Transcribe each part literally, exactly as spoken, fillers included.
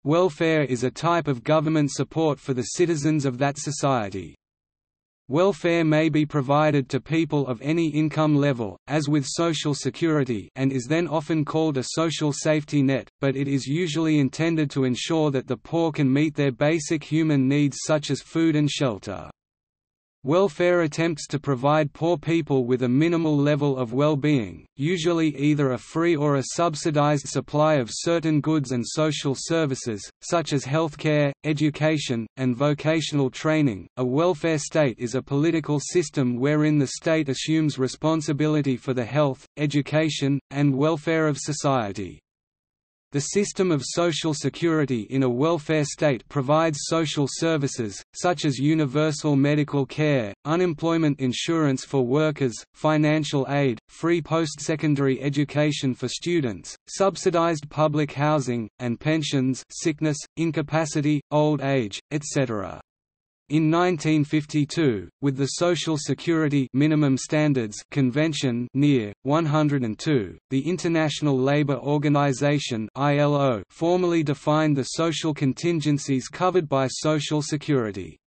welfare is a type of government support for the citizens of that society. Welfare may be provided to people of any income level, as with Social Security, and is then often called a social safety net, but it is usually intended to ensure that the poor can meet their basic human needs such as food and shelter. Welfare attempts to provide poor people with a minimal level of well-being, usually either a free or a subsidized supply of certain goods and social services, such as healthcare, education, and vocational training. A welfare state is a political system wherein the state assumes responsibility for the health, education, and welfare of society. The system of Social Security in a welfare state provides social services, such as universal medical care, unemployment insurance for workers, financial aid, free post-secondary education for students, subsidized public housing, and pensions, sickness, incapacity, old age, et cetera. In nineteen fifty-two, with the Social Security Minimum Standards Convention N I R one hundred two, the International Labour Organization (I L O) formally defined the social contingencies covered by Social Security.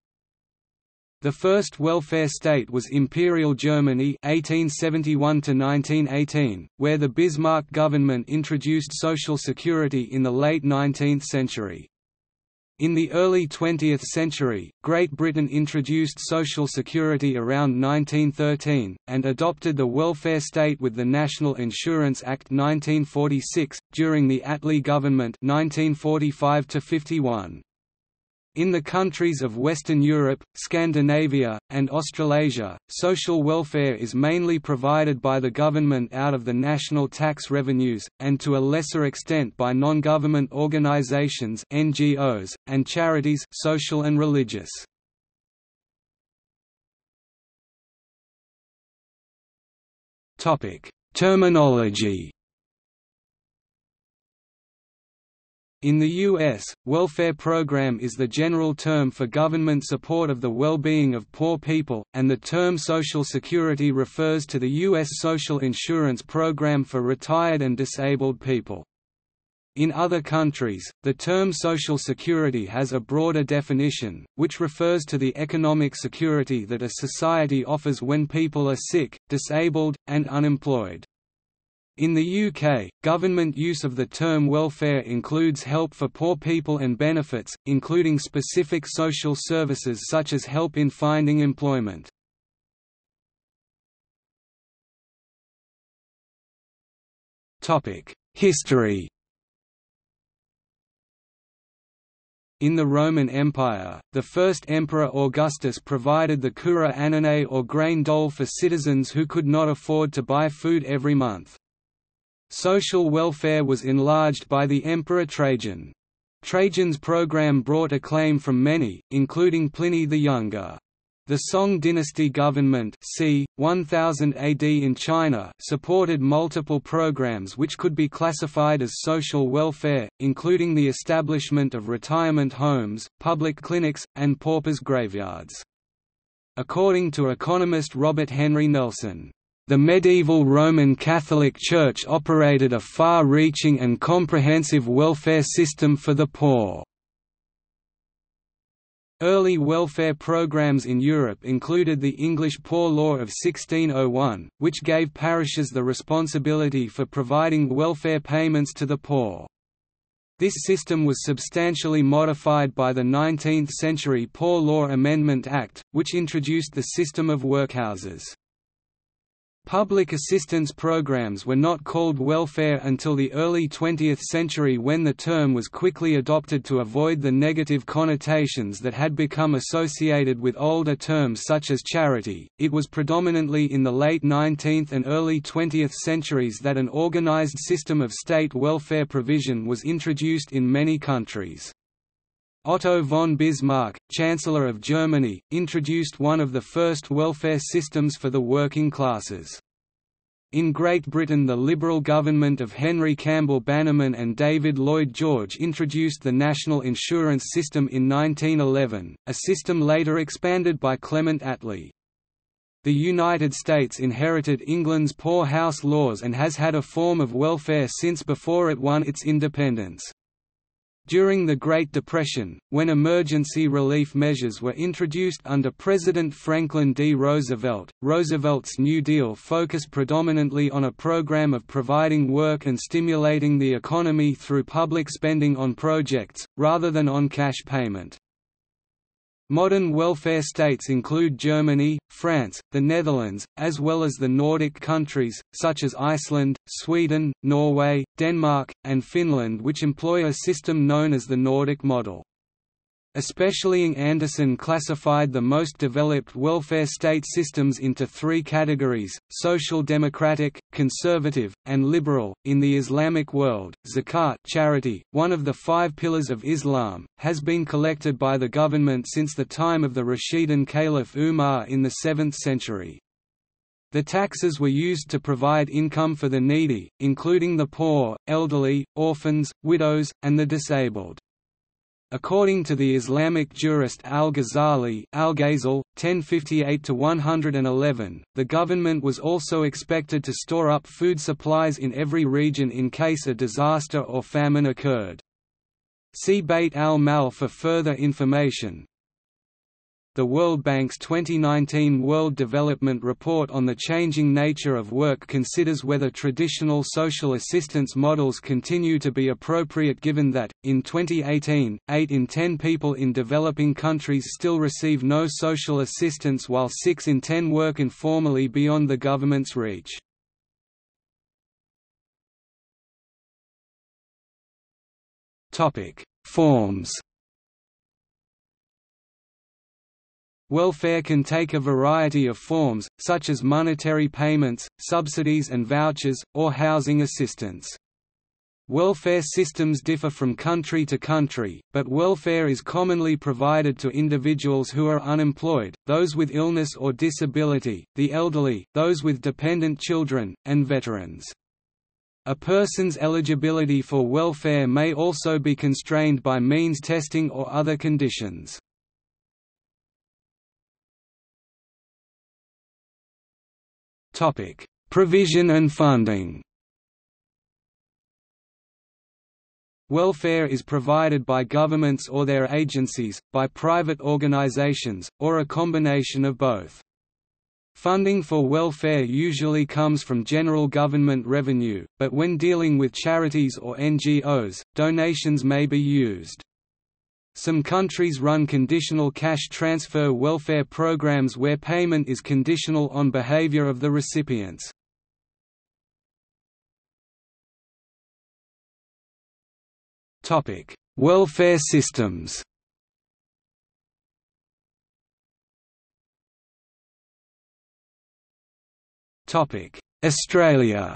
The first welfare state was Imperial Germany eighteen seventy-one to nineteen eighteen, where the Bismarck government introduced Social Security in the late nineteenth century. In the early twentieth century, Great Britain introduced Social Security around nineteen thirteen, and adopted the welfare state with the National Insurance Act nineteen forty-six, during the Attlee government nineteen forty-five to fifty-one. In the countries of Western Europe, Scandinavia, and Australasia, social welfare is mainly provided by the government out of the national tax revenues, and to a lesser extent by non-government organisations (N G Os) and charities, social and religious. Topic: Terminology. In the U S, welfare program is the general term for government support of the well-being of poor people, and the term Social Security refers to the U S social insurance program for retired and disabled people. In other countries, the term Social Security has a broader definition, which refers to the economic security that a society offers when people are sick, disabled, and unemployed. In the U K, government use of the term welfare includes help for poor people and benefits, including specific social services such as help in finding employment. History. In the Roman Empire, the first emperor Augustus provided the cura annonae or grain dole for citizens who could not afford to buy food every month. Social welfare was enlarged by the Emperor Trajan. Trajan's program brought acclaim from many, including Pliny the Younger. The Song dynasty government c. one thousand A D in China supported multiple programs which could be classified as social welfare, including the establishment of retirement homes, public clinics, and paupers' graveyards. According to economist Robert Henry Nelson, the medieval Roman Catholic Church operated a far-reaching and comprehensive welfare system for the poor. Early welfare programs in Europe included the English Poor Law of sixteen oh one, which gave parishes the responsibility for providing welfare payments to the poor. This system was substantially modified by the nineteenth century Poor Law Amendment Act, which introduced the system of workhouses. Public assistance programs were not called welfare until the early twentieth century, when the term was quickly adopted to avoid the negative connotations that had become associated with older terms such as charity. It was predominantly in the late nineteenth and early twentieth centuries that an organized system of state welfare provision was introduced in many countries. Otto von Bismarck, Chancellor of Germany, introduced one of the first welfare systems for the working classes. In Great Britain, the Liberal government of Henry Campbell Bannerman and David Lloyd George introduced the National Insurance System in nineteen eleven, a system later expanded by Clement Attlee. The United States inherited England's Poor House laws and has had a form of welfare since before it won its independence. During the Great Depression, when emergency relief measures were introduced under President Franklin D. Roosevelt, Roosevelt's New Deal focused predominantly on a program of providing work and stimulating the economy through public spending on projects, rather than on cash payment. Modern welfare states include Germany, France, the Netherlands, as well as the Nordic countries, such as Iceland, Sweden, Norway, Denmark, and Finland, which employ a system known as the Nordic model. Especially Ing Anderson classified the most developed welfare state systems into three categories: social democratic, conservative, and liberal. In the Islamic world, zakat, charity, one of the five pillars of Islam, has been collected by the government since the time of the Rashidun Caliph Umar in the seventh century. The taxes were used to provide income for the needy, including the poor, elderly, orphans, widows, and the disabled. According to the Islamic jurist al-Ghazali Al-Ghazal, ten fifty-eight to one eleven, the government was also expected to store up food supplies in every region in case a disaster or famine occurred. See Bait al-Mal for further information. The World Bank's twenty nineteen World Development Report on the Changing Nature of Work considers whether traditional social assistance models continue to be appropriate, given that, in twenty eighteen, eight in ten people in developing countries still receive no social assistance while six in ten work informally beyond the government's reach. Forms. Welfare can take a variety of forms, such as monetary payments, subsidies and vouchers, or housing assistance. Welfare systems differ from country to country, but welfare is commonly provided to individuals who are unemployed, those with illness or disability, the elderly, those with dependent children, and veterans. A person's eligibility for welfare may also be constrained by means testing or other conditions. Topic: Provision and funding. Welfare is provided by governments or their agencies, by private organizations, or a combination of both. Funding for welfare usually comes from general government revenue, but when dealing with charities or N G Os, donations may be used. Some countries run conditional cash transfer welfare programs where payment is conditional on behavior of the recipients. Topic: Welfare systems. Topic: Australia.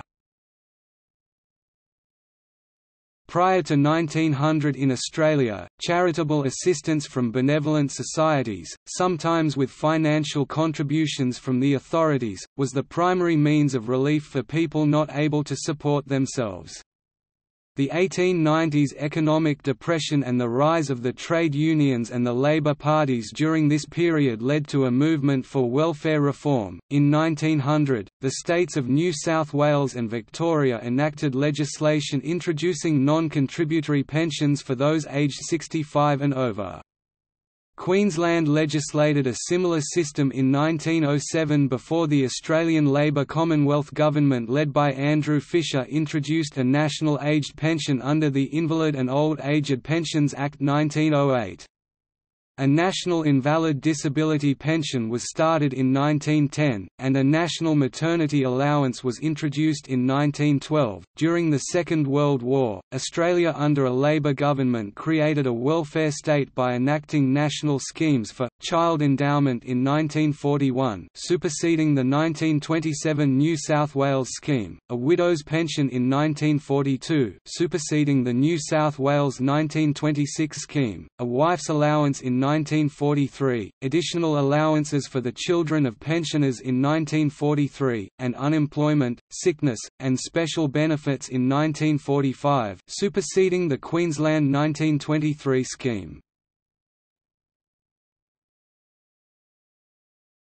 Prior to nineteen hundred in Australia, charitable assistance from benevolent societies, sometimes with financial contributions from the authorities, was the primary means of relief for people not able to support themselves. The eighteen nineties economic depression and the rise of the trade unions and the Labour parties during this period led to a movement for welfare reform. In nineteen hundred, the states of New South Wales and Victoria enacted legislation introducing non-contributory pensions for those aged sixty-five and over. Queensland legislated a similar system in nineteen oh seven before the Australian Labor Commonwealth government led by Andrew Fisher introduced a national aged pension under the Invalid and Old Aged Pensions Act nineteen oh eight. A national invalid disability pension was started in nineteen ten, and a national maternity allowance was introduced in nineteen twelve. During the Second World War, Australia under a Labor government created a welfare state by enacting national schemes for child endowment in nineteen forty-one, superseding the nineteen twenty-seven New South Wales scheme, a widow's pension in nineteen forty-two, superseding the New South Wales nineteen twenty-six scheme, a wife's allowance in nineteen forty-three, additional allowances for the children of pensioners in nineteen forty-three, and unemployment, sickness, and special benefits in nineteen forty-five, superseding the Queensland nineteen twenty-three scheme.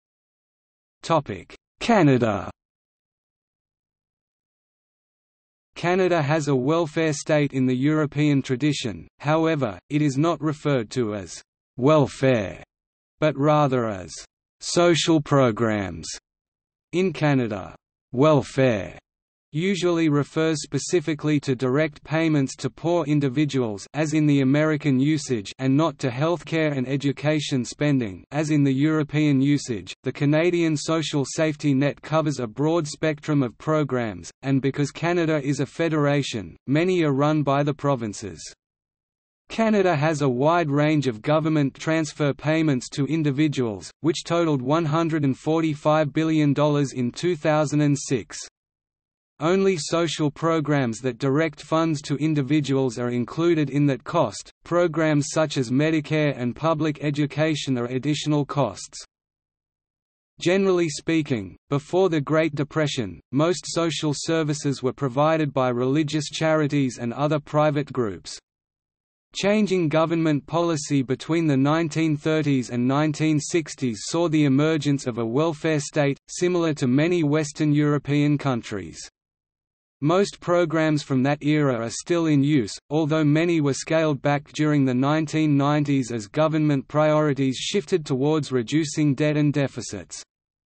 Canada. Canada has a welfare state in the European tradition, however, it is not referred to as welfare, but rather as social programs. In Canada, welfare usually refers specifically to direct payments to poor individuals as in the American usage and not to healthcare and education spending as in the European usage. The Canadian social safety net covers a broad spectrum of programs, and because Canada is a federation, many are run by the provinces. Canada has a wide range of government transfer payments to individuals, which totaled one hundred forty-five billion dollars in two thousand six. Only social programs that direct funds to individuals are included in that cost. Programs such as Medicare and public education are additional costs. Generally speaking, before the Great Depression, most social services were provided by religious charities and other private groups. Changing government policy between the nineteen thirties and nineteen sixties saw the emergence of a welfare state, similar to many Western European countries. Most programs from that era are still in use, although many were scaled back during the nineteen nineties as government priorities shifted towards reducing debt and deficits.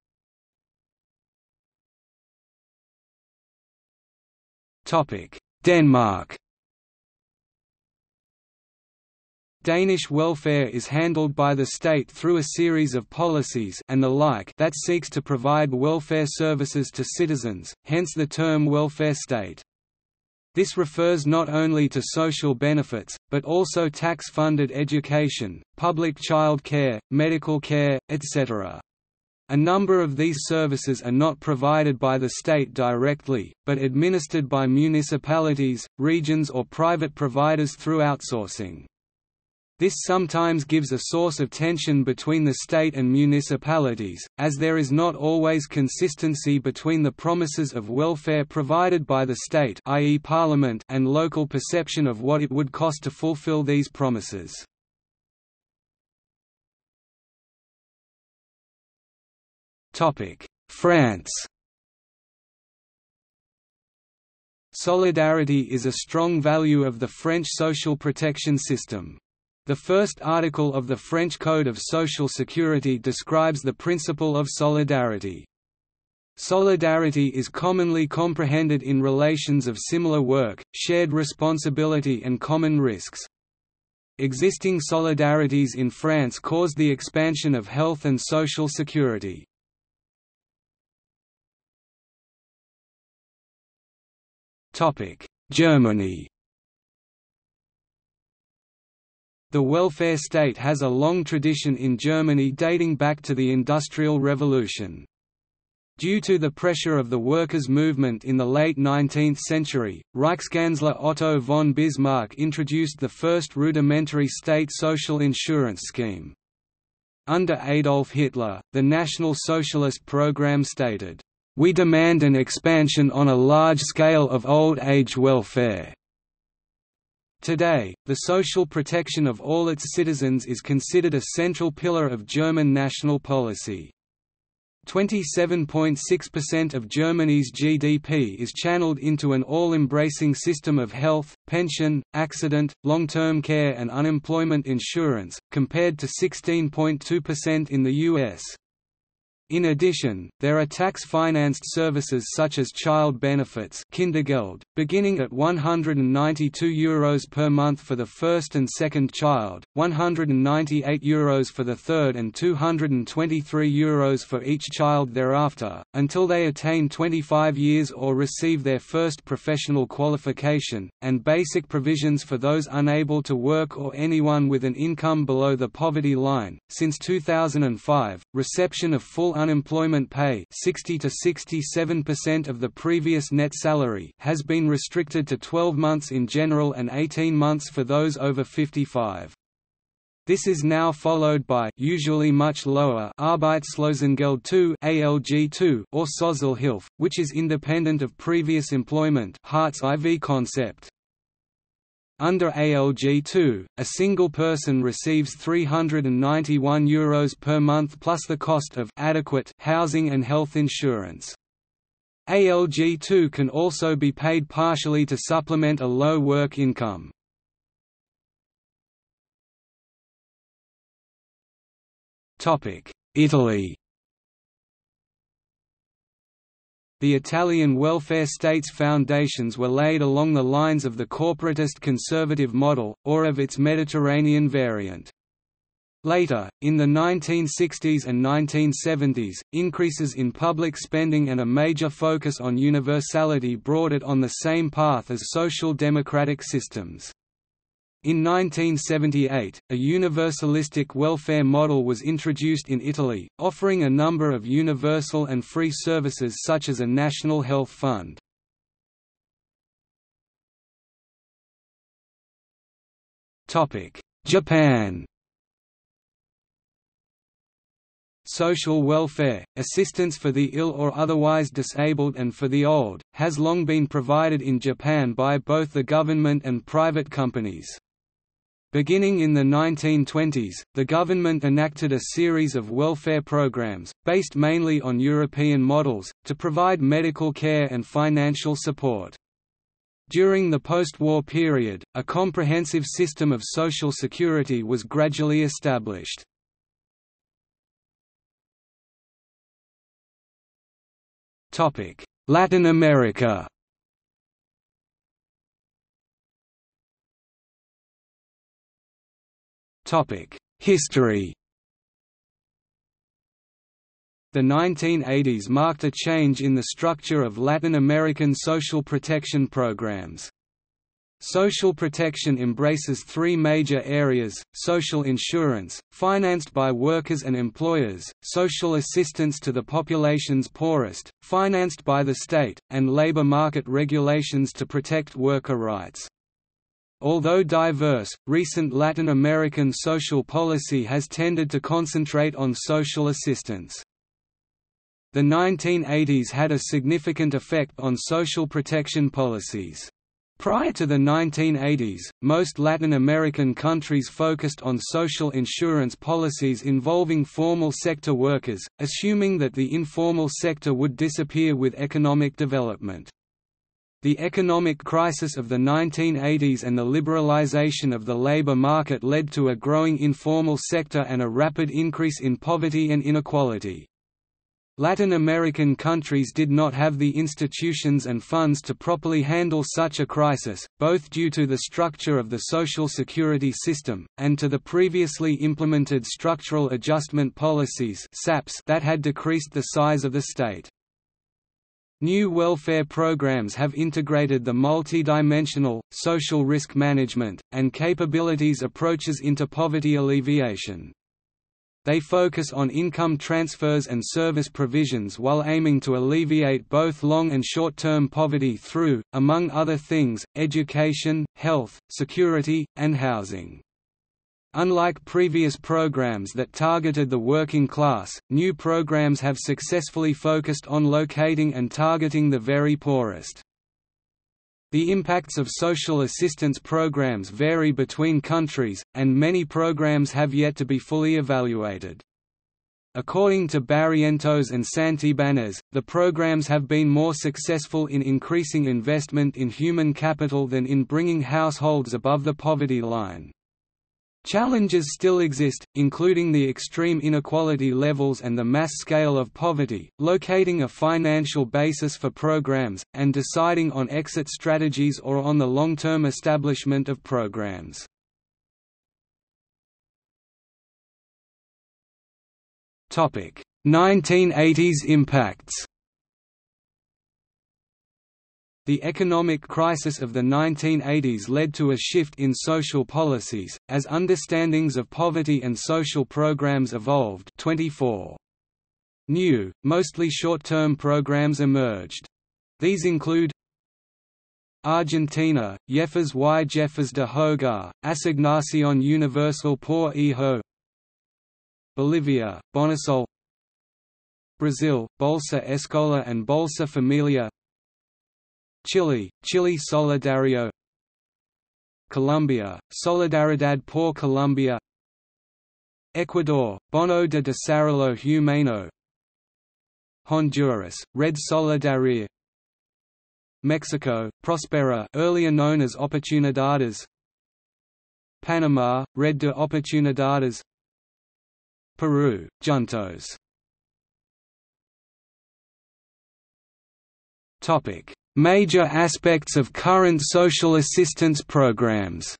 Denmark. Danish welfare is handled by the state through a series of policies and the like that seeks to provide welfare services to citizens, hence the term welfare state. This refers not only to social benefits, but also tax-funded education, public child care, medical care, et cetera. A number of these services are not provided by the state directly, but administered by municipalities, regions or private providers through outsourcing. This sometimes gives a source of tension between the state and municipalities, as there is not always consistency between the promises of welfare provided by the state, that is Parliament, and local perception of what it would cost to fulfill these promises. Topic: France. Solidarity is a strong value of the French social protection system. The first article of the French Code of Social Security describes the principle of solidarity. Solidarity is commonly comprehended in relations of similar work, shared responsibility and common risks. Existing solidarities in France caused the expansion of health and social security. Germany. The welfare state has a long tradition in Germany dating back to the Industrial Revolution. Due to the pressure of the workers' movement in the late nineteenth century, Reichskanzler Otto von Bismarck introduced the first rudimentary state social insurance scheme. Under Adolf Hitler, the National Socialist program stated, "We demand an expansion on a large scale of old age welfare." Today, the social protection of all its citizens is considered a central pillar of German national policy. twenty-seven point six percent of Germany's G D P is channeled into an all-embracing system of health, pension, accident, long-term care and unemployment insurance, compared to sixteen point two percent in the U S. In addition, there are tax-financed services such as child benefits Kindergeld, beginning at one hundred ninety-two euros per month for the first and second child, one hundred ninety-eight euros for the third and two hundred twenty-three euros for each child thereafter, until they attain twenty-five years or receive their first professional qualification, and basic provisions for those unable to work or anyone with an income below the poverty line. Since two thousand five, reception of full unemployment pay, sixty to sixty-seven percent of the previous net salary, has been restricted to twelve months in general and eighteen months for those over fifty-five. This is now followed by, usually much lower, Arbeitslosengeld two (A L G two) or Sozialhilfe, which is independent of previous employment, Hartz I V concept. Under A L G two, a single person receives three hundred ninety-one euros per month plus the cost of adequate housing and health insurance. A L G two can also be paid partially to supplement a low work income. Italy. The Italian welfare state's foundations were laid along the lines of the corporatist conservative model, or of its Mediterranean variant. Later, in the nineteen sixties and nineteen seventies, increases in public spending and a major focus on universality brought it on the same path as social democratic systems. In nineteen seventy-eight, a universalistic welfare model was introduced in Italy, offering a number of universal and free services such as a national health fund. Japan. Social welfare, assistance for the ill or otherwise disabled and for the old, has long been provided in Japan by both the government and private companies. Beginning in the nineteen twenties, the government enacted a series of welfare programs, based mainly on European models, to provide medical care and financial support. During the post-war period, a comprehensive system of social security was gradually established. Latin America. History. The nineteen eighties marked a change in the structure of Latin American social protection programs. Social protection embraces three major areas: social insurance, financed by workers and employers; social assistance to the population's poorest, financed by the state; and labor market regulations to protect worker rights. Although diverse, recent Latin American social policy has tended to concentrate on social assistance. The nineteen eighties had a significant effect on social protection policies. Prior to the nineteen eighties, most Latin American countries focused on social insurance policies involving formal sector workers, assuming that the informal sector would disappear with economic development. The economic crisis of the nineteen eighties and the liberalization of the labor market led to a growing informal sector and a rapid increase in poverty and inequality. Latin American countries did not have the institutions and funds to properly handle such a crisis, both due to the structure of the social security system, and to the previously implemented structural adjustment policies that had decreased the size of the state. New welfare programs have integrated the multi-dimensional, social risk management, and capabilities approaches into poverty alleviation. They focus on income transfers and service provisions while aiming to alleviate both long and short-term poverty through, among other things, education, health, security, and housing. Unlike previous programs that targeted the working class, new programs have successfully focused on locating and targeting the very poorest. The impacts of social assistance programs vary between countries, and many programs have yet to be fully evaluated. According to Barrientos and Santibanez, the programs have been more successful in increasing investment in human capital than in bringing households above the poverty line. Challenges still exist, including the extreme inequality levels and the mass scale of poverty, locating a financial basis for programs, and deciding on exit strategies or on the long-term establishment of programs. nineteen eighties impacts. The economic crisis of the nineteen eighties led to a shift in social policies, as understandings of poverty and social programs evolved. twenty-four New, mostly short-term programs emerged. These include Argentina, Jefes y Jefes de Hogar, Asignación Universal por Hijo; Bolivia, Bonasol; Brazil, Bolsa Escola and Bolsa Familia; Chile, Chile Solidario; Colombia, Solidaridad por Colombia; Ecuador, Bono de Desarrollo Humano; Honduras, Red Solidaria; Mexico, Prospera, earlier known as Oportunidades. Panama, Red de Oportunidades. Peru, Juntos. Topic: Major aspects of current social assistance programs.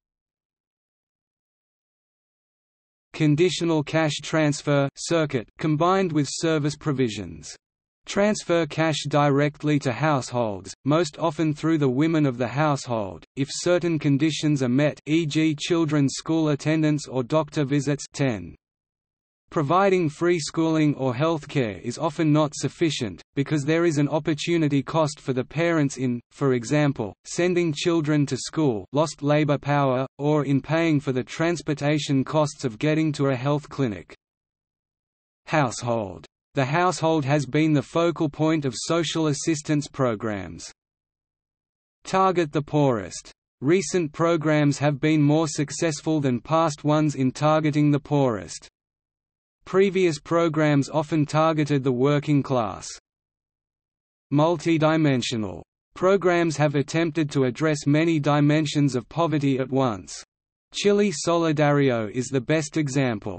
Conditional cash transfer circuit combined with service provisions. Transfer cash directly to households, most often through the women of the household, if certain conditions are met, for example children's school attendance or doctor visits. ten. Providing free schooling or health care is often not sufficient, because there is an opportunity cost for the parents in, for example, sending children to school, lost labor power, or in paying for the transportation costs of getting to a health clinic. Household. The household has been the focal point of social assistance programs. Target the poorest. Recent programs have been more successful than past ones in targeting the poorest. Previous programs often targeted the working class. Multidimensional. Programs have attempted to address many dimensions of poverty at once. Chile Solidario is the best example.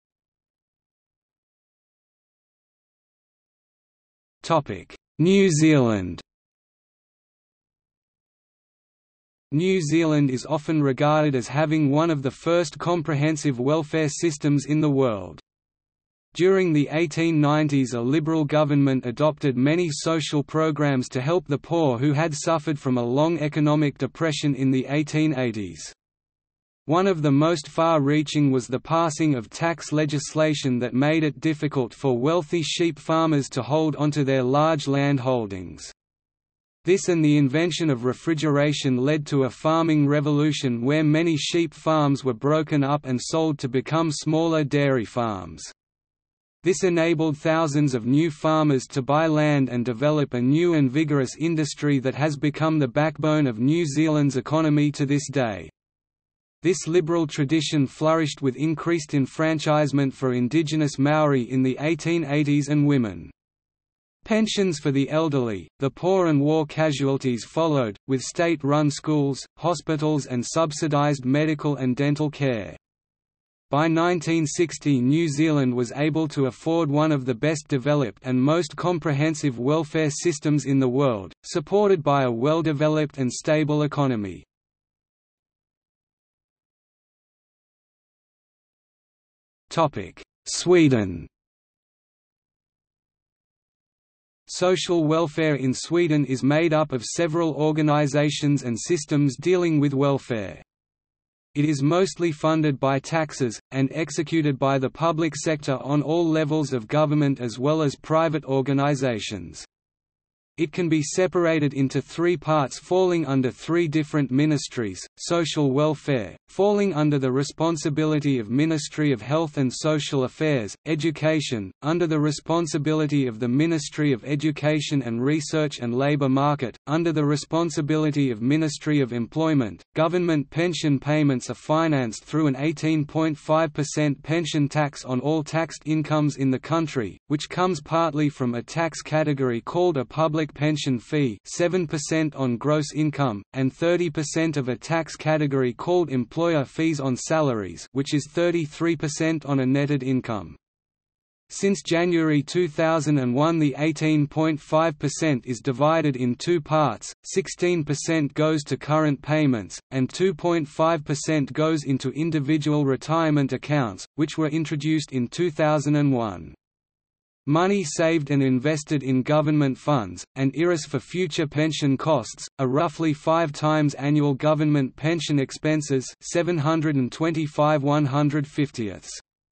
New Zealand. New Zealand is often regarded as having one of the first comprehensive welfare systems in the world. During the eighteen nineties, a Liberal government adopted many social programs to help the poor who had suffered from a long economic depression in the eighteen eighties. One of the most far-reaching was the passing of tax legislation that made it difficult for wealthy sheep farmers to hold onto their large land holdings. This and the invention of refrigeration led to a farming revolution where many sheep farms were broken up and sold to become smaller dairy farms. This enabled thousands of new farmers to buy land and develop a new and vigorous industry that has become the backbone of New Zealand's economy to this day. This liberal tradition flourished with increased enfranchisement for indigenous Maori in the eighteen eighties and women. Pensions for the elderly, the poor and war casualties followed, with state-run schools, hospitals and subsidised medical and dental care. By nineteen sixty, New Zealand was able to afford one of the best developed and most comprehensive welfare systems in the world, supported by a well-developed and stable economy. Sweden. Social welfare in Sweden is made up of several organizations and systems dealing with welfare. It is mostly funded by taxes, and executed by the public sector on all levels of government as well as private organizations. It can be separated into three parts falling under three different ministries: social welfare, falling under the responsibility of Ministry of Health and Social Affairs; education, under the responsibility of the Ministry of Education and Research; and labor market, under the responsibility of Ministry of Employment. Government pension payments are financed through an eighteen point five percent pension tax on all taxed incomes in the country, which comes partly from a tax category called a public pension fee, seven percent on gross income, and thirty percent of a tax category called employer fees on salaries, which is thirty-three percent on a netted income. Since January two thousand one, the eighteen point five percent is divided in two parts, sixteen percent goes to current payments, and two point five percent goes into individual retirement accounts, which were introduced in two thousand one. Money saved and invested in government funds, and I R As for future pension costs, are roughly five times annual government pension expenses, seven hundred twenty-five one hundred fiftieths.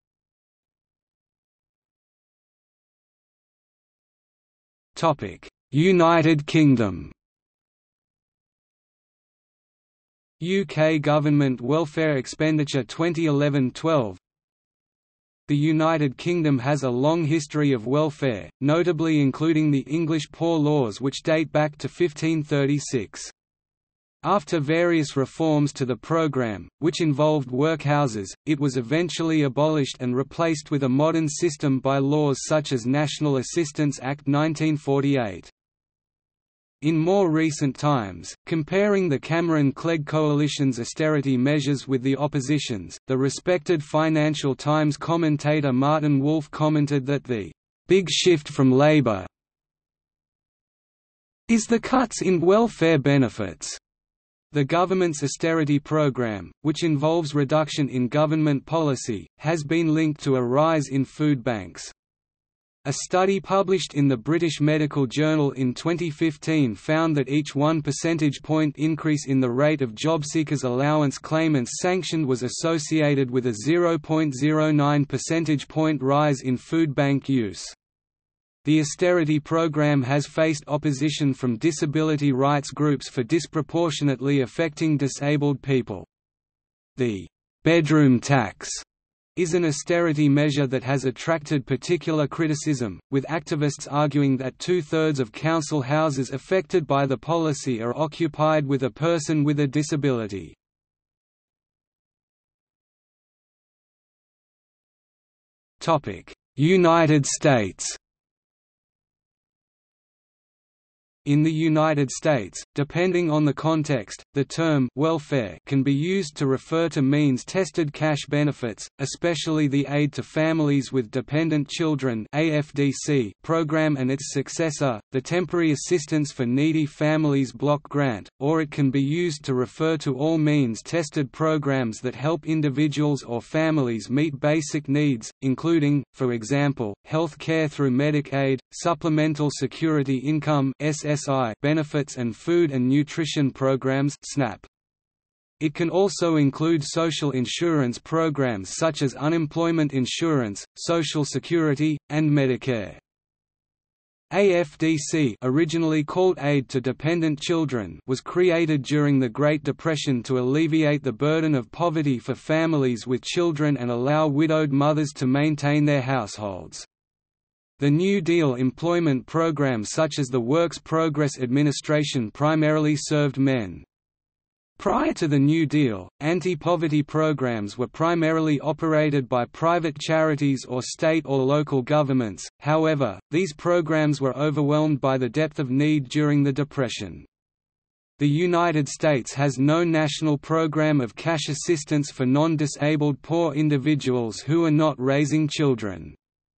United Kingdom. U K government welfare expenditure twenty eleven twelve. The United Kingdom has a long history of welfare, notably including the English Poor Laws which date back to fifteen thirty-six. After various reforms to the programme, which involved workhouses, it was eventually abolished and replaced with a modern system by laws such as National Assistance Act nineteen forty-eight. In more recent times, comparing the Cameron-Clegg coalition's austerity measures with the opposition's, the respected Financial Times commentator Martin Wolf commented that the "big shift from Labour is the cuts in welfare benefits." The government's austerity program, which involves reduction in government policy, has been linked to a rise in food banks. A study published in the British Medical Journal in twenty fifteen found that each one percentage point increase in the rate of JobSeekers allowance claimants sanctioned was associated with a zero point zero nine percentage point rise in food bank use. The austerity program has faced opposition from disability rights groups for disproportionately affecting disabled people. The bedroom tax is an austerity measure that has attracted particular criticism, with activists arguing that two-thirds of council houses affected by the policy are occupied with a person with a disability. United States. In the United States, depending on the context, the term welfare can be used to refer to means-tested cash benefits, especially the Aid to Families with Dependent Children (A F D C) program and its successor, the Temporary Assistance for Needy Families Block Grant, or it can be used to refer to all means-tested programs that help individuals or families meet basic needs, including, for example, health care through Medicaid, Supplemental Security Income (S S I) benefits and food and nutrition programs (SNAP). It can also include social insurance programs such as unemployment insurance, Social Security, and Medicare. A F D C, originally called Aid to Dependent Children, was created during the Great Depression to alleviate the burden of poverty for families with children and allow widowed mothers to maintain their households. The New Deal employment programs such as the Works Progress Administration primarily served men. Prior to the New Deal, anti-poverty programs were primarily operated by private charities or state or local governments, however, these programs were overwhelmed by the depth of need during the Depression. The United States has no national program of cash assistance for non-disabled poor individuals who are not raising children.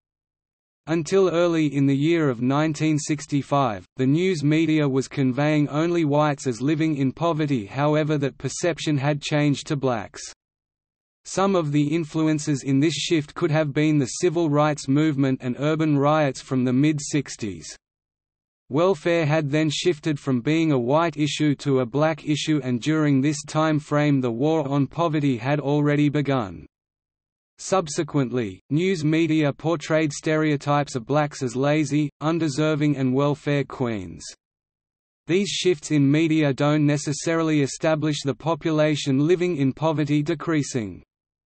Until early in the year of nineteen sixty-five, the news media was conveying only whites as living in poverty, however that perception had changed to blacks. Some of the influences in this shift could have been the civil rights movement and urban riots from the mid-sixties. Welfare had then shifted from being a white issue to a black issue, and during this time frame the war on poverty had already begun. Subsequently, news media portrayed stereotypes of blacks as lazy, undeserving and welfare queens. These shifts in media don't necessarily establish the population living in poverty decreasing.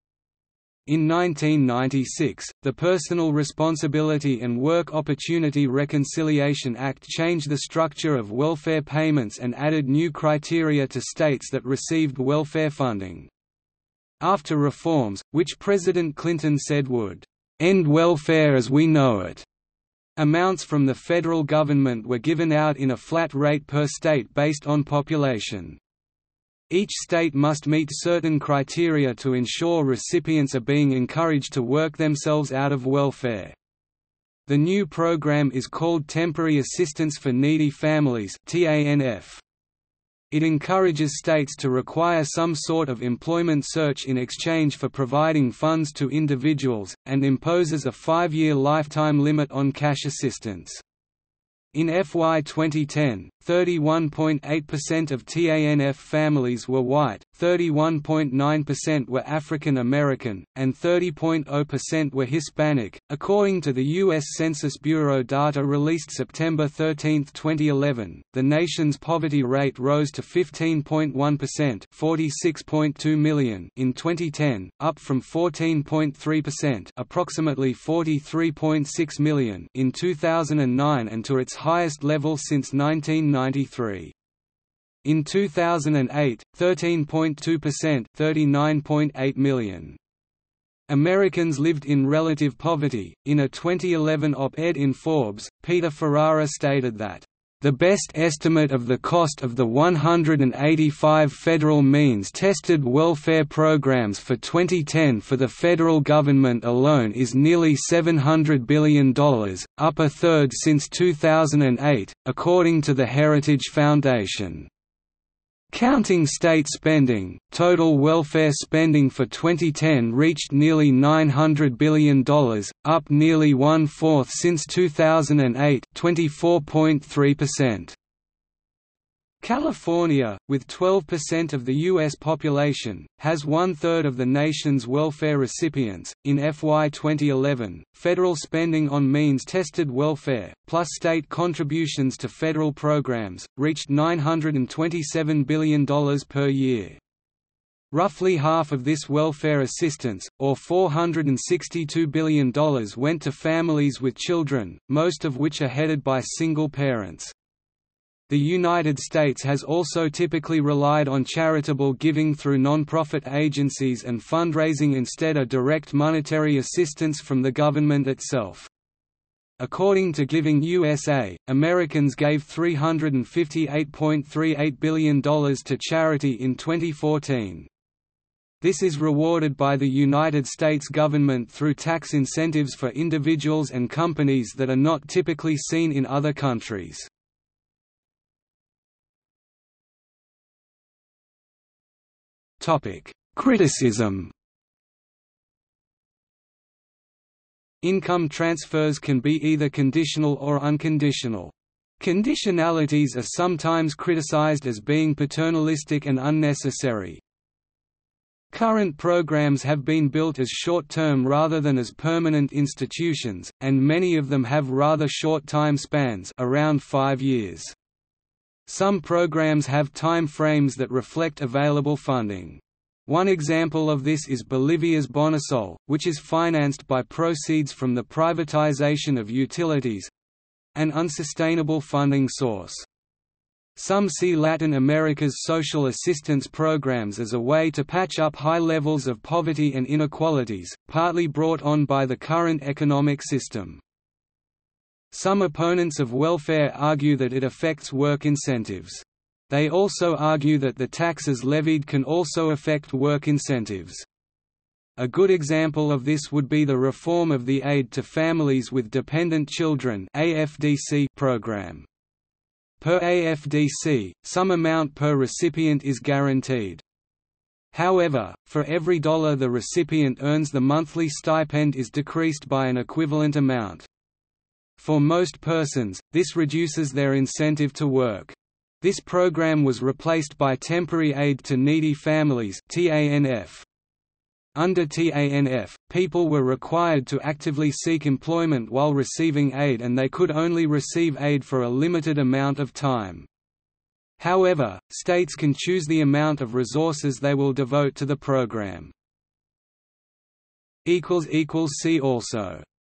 In nineteen ninety-six, the Personal Responsibility and Work Opportunity Reconciliation Act changed the structure of welfare payments and added new criteria to states that received welfare funding. After reforms, which President Clinton said would end welfare as we know it, amounts from the federal government were given out in a flat rate per state based on population. Each state must meet certain criteria to ensure recipients are being encouraged to work themselves out of welfare. The new program is called Temporary Assistance for Needy Families (T A N F). It encourages states to require some sort of employment search in exchange for providing funds to individuals, and imposes a five-year lifetime limit on cash assistance. In F Y twenty ten, thirty-one point eight percent of T A N F families were white, thirty-one point nine percent were African American, and thirty point zero percent were Hispanic, according to the U S Census Bureau data released September thirteenth twenty eleven. The nation's poverty rate rose to fifteen point one percent, forty-six point two million in twenty ten, up from fourteen point three percent, approximately forty-three point six million in two thousand nine, and to its highest level since nineteen ninety-three. In two thousand eight, thirteen point two percent, thirty-nine point eight million. Americans lived in relative poverty. In a twenty eleven op-ed in Forbes, Peter Ferrara stated that The best estimate of the cost of the one hundred eighty-five federal means-tested welfare programs for twenty ten for the federal government alone is nearly seven hundred billion dollars, up a third since two thousand eight, according to the Heritage Foundation. Counting state spending, total welfare spending for twenty ten reached nearly nine hundred billion dollars, up nearly one-fourth since two thousand eight, twenty-four point three percent. California, with twelve percent of the U S population, has one-third of the nation's welfare recipients. In F Y twenty eleven, federal spending on means-tested welfare, plus state contributions to federal programs, reached nine hundred twenty-seven billion dollars per year. Roughly half of this welfare assistance, or four hundred sixty-two billion dollars, went to families with children, most of which are headed by single parents. The United States has also typically relied on charitable giving through nonprofit agencies and fundraising instead of direct monetary assistance from the government itself. According to Giving U S A, Americans gave three hundred fifty-eight point three eight billion dollars to charity in twenty fourteen. This is rewarded by the United States government through tax incentives for individuals and companies that are not typically seen in other countries. Criticism. Income transfers can be either conditional or unconditional. Conditionalities are sometimes criticized as being paternalistic and unnecessary. Current programs have been built as short-term rather than as permanent institutions, and many of them have rather short time spans, around five years. Some programs have time frames that reflect available funding. One example of this is Bolivia's Bonasol, which is financed by proceeds from the privatization of utilities—an unsustainable funding source. Some see Latin America's social assistance programs as a way to patch up high levels of poverty and inequalities, partly brought on by the current economic system. Some opponents of welfare argue that it affects work incentives. They also argue that the taxes levied can also affect work incentives. A good example of this would be the reform of the Aid to Families with Dependent Children (A F D C) program. Per A F D C, some amount per recipient is guaranteed. However, for every dollar the recipient earns, the monthly stipend is decreased by an equivalent amount. For most persons, this reduces their incentive to work. This program was replaced by Temporary Aid to Needy Families (T A N F). Under T A N F, people were required to actively seek employment while receiving aid, and they could only receive aid for a limited amount of time. However, states can choose the amount of resources they will devote to the program. See also